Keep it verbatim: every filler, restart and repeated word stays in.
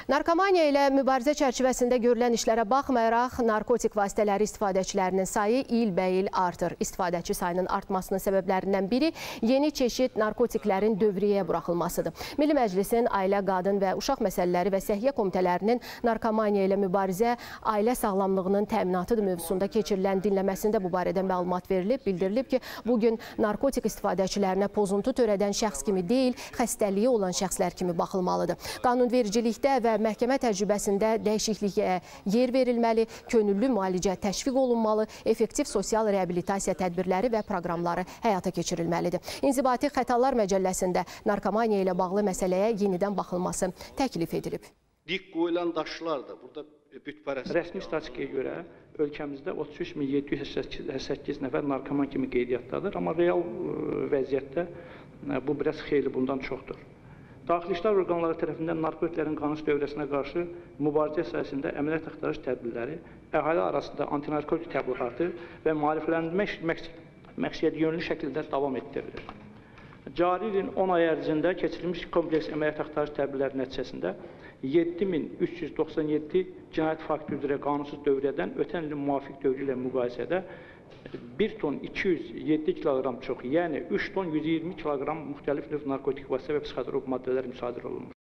Narkomaniya ilə mübarizə çərçivəsində görülən işlərə baxmayaraq, narkotik vasitələri istifadəçilərinin sayı ilbəil artır. İstifadəçi sayının artmasının səbəblərindən biri yeni çeşid narkotiklərin dövriyyəyə buraxılmasıdır. Milli Məclisin Ailə, Qadın və Uşaq Məsələləri və Səhiyyə Komitələrinin narkomaniya ilə mübarizə, ailə sağlamlığının təminatıdır mövzusunda keçirilən dinləməsində bu barədə məlumat verilib. Bildirilib ki, bugün narkotik istifadəçilərinə pozuntu törədən şəxs kimi deyil, xəstəliyi olan şəxslər kimi baxılmalıdır. Qanunvericilikdə və məhkəmə təcrübəsində dəyişikliyə yer verilməli, könüllü müalicə təşviq olunmalı, effektiv sosial reabilitasiya tədbirləri və proqramları həyata keçirilməlidir. İnzibati Xətalar Məcəlləsində narkomaniya ilə bağlı məsələyə yenidən baxılması təklif edilib. Dik qoyulan daşlar da burada bütpərəst. Rəsmi statistikaya görə ölkəmizdə otuz üç min yeddi yüz səksən səkkiz nəfər narkoman kimi qeydiyyatdadır, amma real vəziyyətdə bu biraz xeyli bundan çoxdur. Daxili İşlər orqanları tərəfindən narkotiklərin qanun dövrəsinə qarşı mübarizə sahəsində əməliyyat axtarış tədbirləri, əhali arasında antinarkotik təbliğatı və maarifləndirmə məqsədi yönlü şəkildə davam etdirilir. Cari ilin on ay ərzində keçirilmiş kompleks əməliyyat axtarış tədbirləri nəticəsində yeddi min üç yüz doxsan yeddi cinayət faktı üzrə qanunsuz dövrədən ötən ilin müvafiq dövrü ilə müqayisədə bir ton iki yüz yeddi kiloqram çox, yəni üç ton yüz iyirmi kiloqram müxtəlif növ narkotik vasitə və psixotrop maddələr müsadirə olunmuşdur.